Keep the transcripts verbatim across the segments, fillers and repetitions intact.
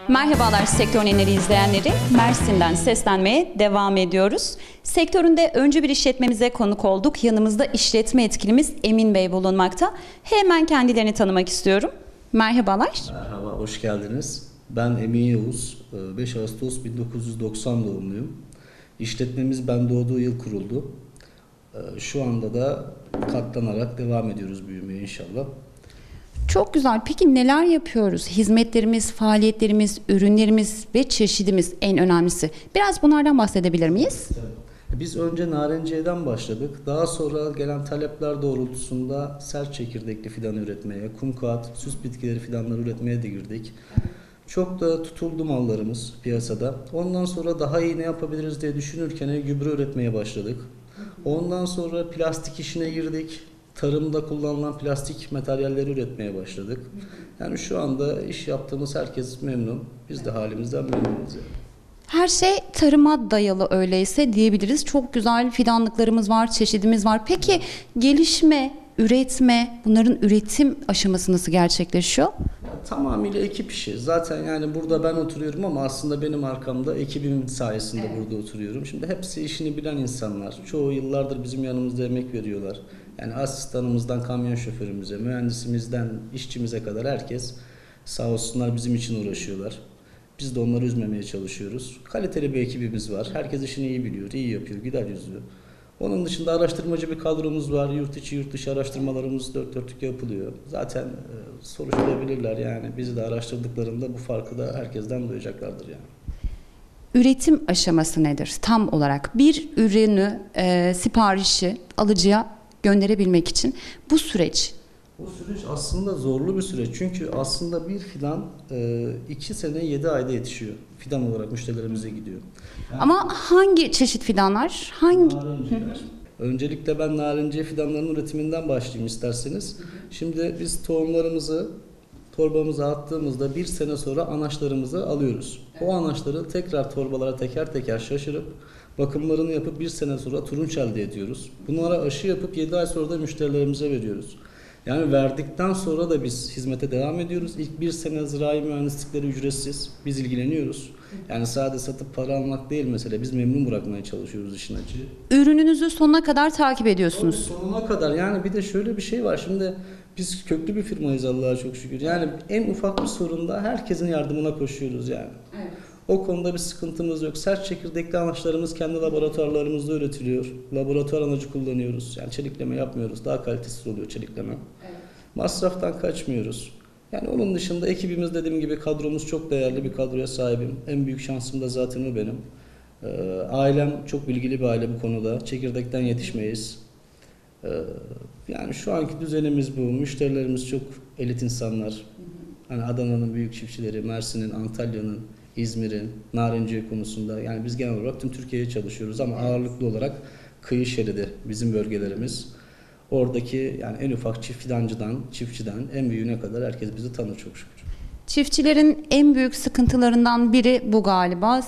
Merhabalar Sektör Önerileri izleyenleri. Mersin'den seslenmeye devam ediyoruz. Sektöründe öncü bir işletmemize konuk olduk. Yanımızda işletme yetkilimiz Emin Bey bulunmakta. Hemen kendilerini tanımak istiyorum. Merhabalar. Merhaba, hoş geldiniz. Ben Emin Yavuz, beş Ağustos bin dokuz yüz doksan doğumluyum. İşletmemiz ben doğduğu yıl kuruldu. Şu anda da katlanarak devam ediyoruz büyümeye inşallah. Çok güzel. Peki neler yapıyoruz? Hizmetlerimiz, faaliyetlerimiz, ürünlerimiz ve çeşidimiz en önemlisi. Biraz bunlardan bahsedebilir miyiz? Biz önce narenciyeden başladık. Daha sonra gelen talepler doğrultusunda sert çekirdekli fidan üretmeye, kum kağıt, süs bitkileri fidanları üretmeye de girdik. Çok da tutuldu mallarımız piyasada. Ondan sonra daha iyi ne yapabiliriz diye düşünürken gübre üretmeye başladık. Ondan sonra plastik işine girdik. Tarımda kullanılan plastik materyalleri üretmeye başladık. Yani şu anda iş yaptığımız herkes memnun. Biz de halimizden memnunuz yani. Her şey tarıma dayalı öyleyse diyebiliriz. Çok güzel fidanlıklarımız var, çeşidimiz var. Peki gelişme, üretme, bunların üretim aşaması nasıl gerçekleşiyor? Ya, tamamıyla ekip işi. Zaten yani burada ben oturuyorum ama aslında benim arkamda ekibim sayesinde evet. Burada oturuyorum. Şimdi hepsi işini bilen insanlar. Çoğu yıllardır bizim yanımızda emek veriyorlar. Yani asistanımızdan kamyon şoförümüze, mühendisimizden işçimize kadar herkes sağ olsunlar bizim için uğraşıyorlar. Biz de onları üzmemeye çalışıyoruz. Kaliteli bir ekibimiz var. Herkes işini iyi biliyor, iyi yapıyor, güler yüzlü. Onun dışında araştırmacı bir kadromuz var. Yurt içi, yurt dışı araştırmalarımız dört dörtlük yapılıyor. Zaten e, soruşturabilirler yani. Bizi de araştırdıklarında bu farkı da herkesten duyacaklardır yani. Üretim aşaması nedir tam olarak? Bir ürünü, e, siparişi alıcıya gönderebilmek için bu süreç. Bu süreç aslında zorlu bir süreç. Çünkü aslında bir fidan iki sene yedi ayda yetişiyor. Fidan olarak müşterilerimize gidiyor. Yani ama hangi çeşit fidanlar? Hangi? Narenciyeler. Öncelikle ben narenciye fidanlarının üretiminden başlayayım isterseniz. Şimdi biz tohumlarımızı torbamıza attığımızda bir sene sonra anaçlarımızı alıyoruz. O anaçları tekrar torbalara teker teker şaşırıp bakımlarını yapıp bir sene sonra turunç elde ediyoruz. Bunlara aşı yapıp yedi ay sonra da müşterilerimize veriyoruz. Yani verdikten sonra da biz hizmete devam ediyoruz. İlk bir sene zirai mühendislikleri ücretsiz. Biz ilgileniyoruz. Yani sadece satıp para almak değil mesele. Biz memnun bırakmaya çalışıyoruz işin açığı. Ürününüzü sonuna kadar takip ediyorsunuz. Tabii sonuna kadar. Yani bir de şöyle bir şey var. Şimdi biz köklü bir firmayız Allah'a çok şükür. Yani en ufak bir sorunda herkesin yardımına koşuyoruz yani. Evet. O konuda bir sıkıntımız yok. Sert çekirdekli anaçlarımız kendi laboratuvarlarımızda üretiliyor. Laboratuvar anacı kullanıyoruz. Yani çelikleme yapmıyoruz. Daha kalitesiz oluyor çelikleme. Evet. Masraftan kaçmıyoruz. Yani onun dışında ekibimiz dediğim gibi kadromuz çok değerli bir kadroya sahibim. En büyük şansım da zaten o benim. Ee, ailem çok bilgili bir aile bu konuda. Çekirdekten yetişmeyiz. Ee, yani şu anki düzenimiz bu. Müşterilerimiz çok elit insanlar. Hı hı. Hani Adana'nın büyük çiftçileri, Mersin'in, Antalya'nın, İzmir'in, narenciye konusunda. Yani biz genel olarak tüm Türkiye'ye çalışıyoruz ama evet. Ağırlıklı olarak kıyı şeridi bizim bölgelerimiz. Oradaki yani en ufak çift fidancıdan, çiftçiden en büyüğüne kadar herkes bizi tanır çok şükür. Çiftçilerin en büyük sıkıntılarından biri bu galiba.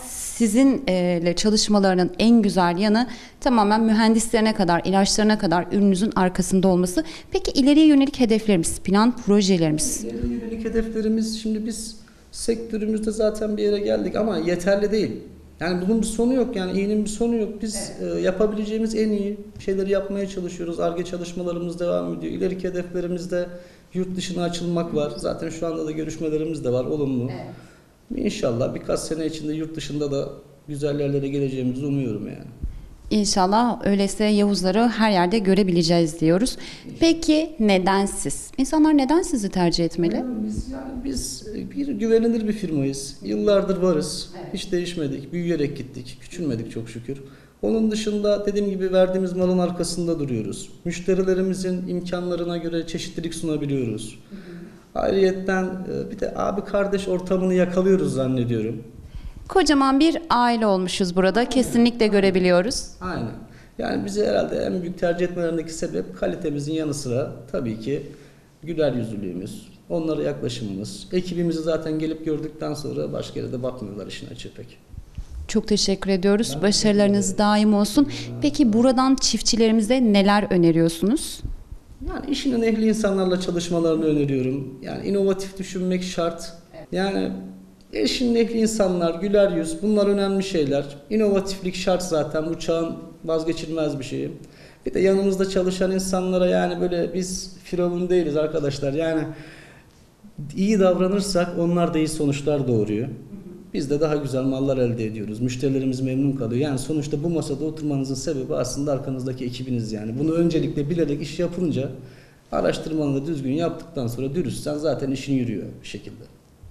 Sizinle çalışmalarının en güzel yanı tamamen mühendislerine kadar, ilaçlarına kadar ürününüzün arkasında olması. Peki ileriye yönelik hedeflerimiz, plan projelerimiz? İleriye yönelik hedeflerimiz şimdi biz sektörümüzde zaten bir yere geldik ama yeterli değil. Yani bunun bir sonu yok yani iyinin bir sonu yok. Biz evet. e, yapabileceğimiz en iyi şeyleri yapmaya çalışıyoruz. Ar-Ge çalışmalarımız devam ediyor. İleriki hedeflerimizde yurt dışına açılmak var. Zaten şu anda da görüşmelerimiz de var olumlu. Evet. İnşallah birkaç sene içinde yurt dışında da güzel yerlere geleceğimizi umuyorum yani. İnşallah öyleyse Yavuzları her yerde görebileceğiz diyoruz. Peki neden siz? İnsanlar neden sizi tercih etmeli? Yani biz, yani biz bir güvenilir bir firmayız. Yıllardır varız. Evet. Hiç değişmedik. Büyüyerek gittik. Küçülmedik çok şükür. Onun dışında dediğim gibi verdiğimiz malın arkasında duruyoruz. Müşterilerimizin imkanlarına göre çeşitlilik sunabiliyoruz. Hı hı. Ayrıyetten bir de abi kardeş ortamını yakalıyoruz zannediyorum. Kocaman bir aile olmuşuz burada. Aynen. Kesinlikle görebiliyoruz. Aynen. Yani bizi herhalde en büyük tercih etmelerindeki sebep kalitemizin yanı sıra tabii ki güler yüzlülüğümüz, onlara yaklaşımımız. Ekibimizi zaten gelip gördükten sonra başka yere de bakmıyorlar işin açığı pek. Çok teşekkür ediyoruz. Ben Başarılarınız daim olsun. Peki buradan çiftçilerimize neler öneriyorsunuz? Yani işinin ehli insanlarla çalışmalarını öneriyorum. Yani inovatif düşünmek şart. Yani Eşin ehli insanlar, güler yüz, bunlar önemli şeyler. İnovatiflik şart zaten, bu çağın vazgeçilmez bir şeyi. Bir de yanımızda çalışan insanlara yani böyle biz firavun değiliz arkadaşlar. Yani iyi davranırsak onlar da iyi sonuçlar doğuruyor. Biz de daha güzel mallar elde ediyoruz. Müşterilerimiz memnun kalıyor. Yani sonuçta bu masada oturmanızın sebebi aslında arkanızdaki ekibiniz yani. Bunu öncelikle bilerek iş yapınca, araştırmanı da düzgün yaptıktan sonra dürüstsen zaten işin yürüyor bir şekilde.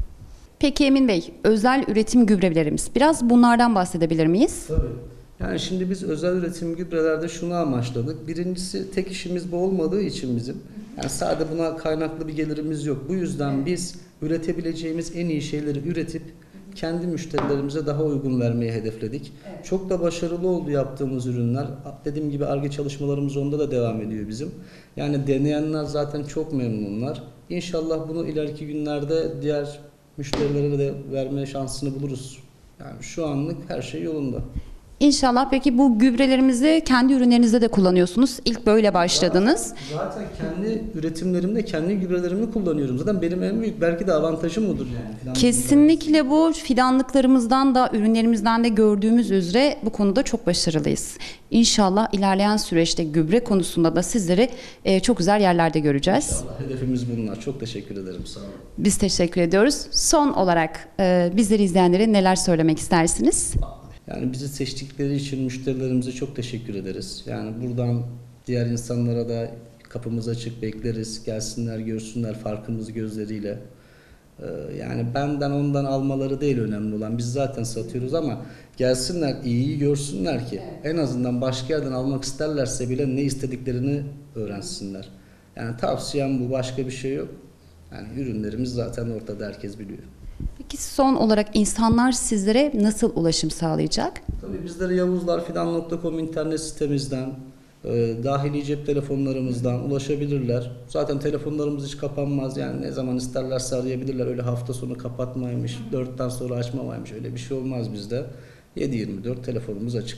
Peki Emin Bey, özel üretim gübrelerimiz. Biraz bunlardan bahsedebilir miyiz? Tabii. Yani şimdi biz özel üretim gübrelerde şunu amaçladık. Birincisi tek işimiz bu olmadığı için bizim. Yani sadece buna kaynaklı bir gelirimiz yok. Bu yüzden biz üretebileceğimiz en iyi şeyleri üretip kendi müşterilerimize daha uygun vermeyi hedefledik. Evet. Çok da başarılı oldu yaptığımız ürünler. Dediğim gibi Ar-Ge çalışmalarımız onda da devam ediyor bizim. Yani deneyenler zaten çok memnunlar. İnşallah bunu ileriki günlerde diğer müşterilere de verme şansını buluruz. Yani şu anlık her şey yolunda. İnşallah. Peki bu gübrelerimizi kendi ürünlerinizde de kullanıyorsunuz. İlk böyle başladınız. Zaten kendi üretimlerimde kendi gübrelerimi kullanıyorum. Zaten benim en büyük belki de avantajım odur yani. Kesinlikle bu fidanlıklarımızdan da ürünlerimizden de gördüğümüz üzere bu konuda çok başarılıyız. İnşallah ilerleyen süreçte gübre konusunda da sizleri e, çok güzel yerlerde göreceğiz. İnşallah. Hedefimiz bunlar. Çok teşekkür ederim. Sağ olun. Biz teşekkür ediyoruz. Son olarak e, bizleri izleyenlere neler söylemek istersiniz? Yani bizi seçtikleri için müşterilerimize çok teşekkür ederiz. Yani buradan diğer insanlara da kapımız açık, bekleriz. Gelsinler, görsünler farkımızı gözleriyle. Ee, yani benden ondan almaları değil önemli olan. Biz zaten satıyoruz ama gelsinler, iyiyi görsünler ki en azından başka yerden almak isterlerse bile ne istediklerini öğrensinler. Yani tavsiyem bu, başka bir şey yok. Yani ürünlerimiz zaten ortada, herkes biliyor. Peki son olarak insanlar sizlere nasıl ulaşım sağlayacak? Tabii bizlere yavuzlarfidan nokta com internet sitemizden, e, dahili cep telefonlarımızdan ulaşabilirler. Zaten telefonlarımız hiç kapanmaz. Yani ne zaman isterlerse arayabilirler. Öyle hafta sonu kapatmaymış, dörtten sonra açmamaymış. Öyle bir şey olmaz bizde. yedi yirmi dört telefonumuz açık.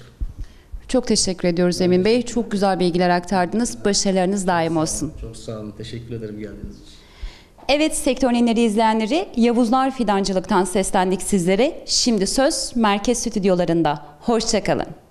Çok teşekkür ediyoruz Emin Bey. Çok güzel bilgiler aktardınız. Başarılarınız daim olsun. Çok sağ olun. Teşekkür ederim geldiğiniz için. Evet, Sektör Nenleri izleyenleri, Yavuzlar Fidancılık'tan seslendik sizlere. Şimdi söz merkez stüdyolarında. Hoşça kalın.